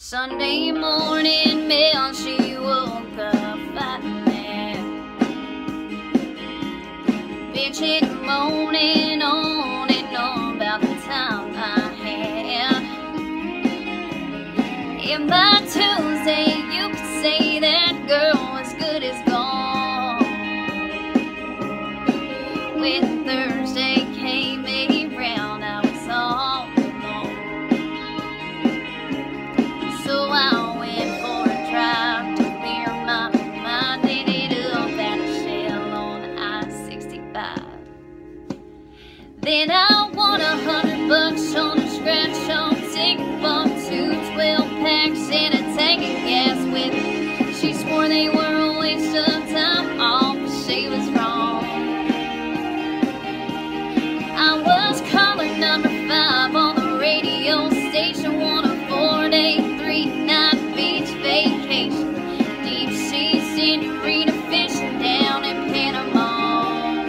Sunday morning mail, she woke up fighting, bitching, moaning on and on about the time I had. And by Tuesday, you could say that girl as good as gone. When Thursday came around, I was all alone. So I went for a drive to clear my mind. Ended up at a shell on I-65. Then I won $100 on a scratch-off ticket, bought 2 12-packs and a tank of gas with it. She swore they were a waste of time, all but she was wrong. I was caller number 5 on the radio station, 104 day, 3-night beach vacation, deep sea senorita fishing down in Panama.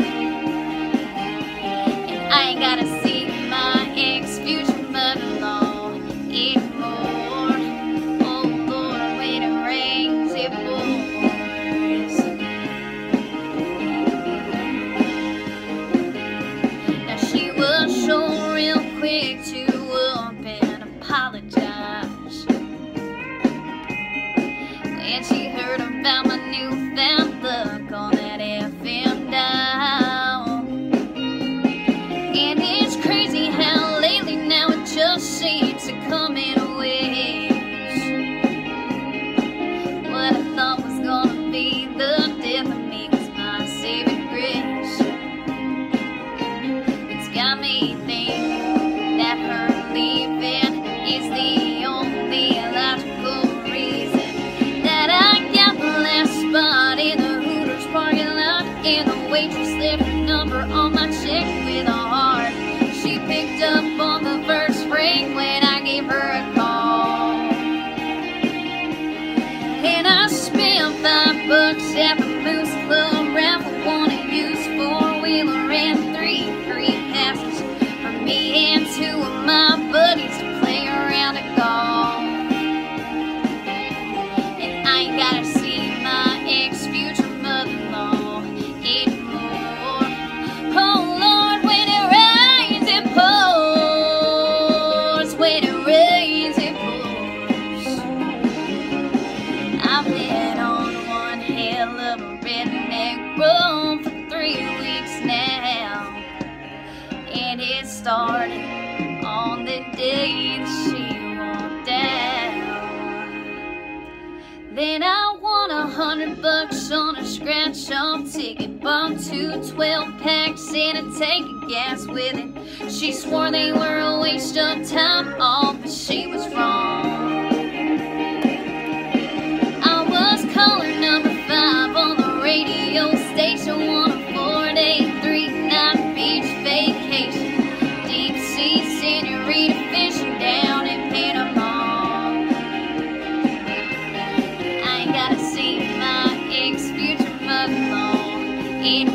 And I ain't gotta see my ex-future mother-in-law anymore. Oh Lord, when it rains it pours. Now she was sure real quick to up and apologize when she heard about my newfound luck on that FM dial. And it's crazy how lately now it just seems to come in waves. What I thought was gonna be the death of me was my saving grace. It's got me thinking that her leaving is the only logical reason that I got the last spot in the Hooters parking lot, and the waitress left her number on my check with a heart. She picked up on the first ring when I gave her a call, and I spent $5 at the Moose Club raffle, won a used 4-wheeler and 3 free passes for me and 2 of my buddies to play around at golf. And I ain't gotta see my ex-future mother-in-law anymore. Oh Lord, when it rains it pours, when it rains it pours. I've been on one hell of a redneck road for 3 weeks now, and it started on the day that she walked out. Then I won $100 on a scratch-off ticket, bought 2 12-packs and a tank of gas with it. She swore they were a waste of time, all but she was wrong. I was caller number 5 on the radio station, 104 day, 3-night beach vacation, deep sea senorita fishing down in Panama. I ain't gotta see my ex-future mother-in-law anymore.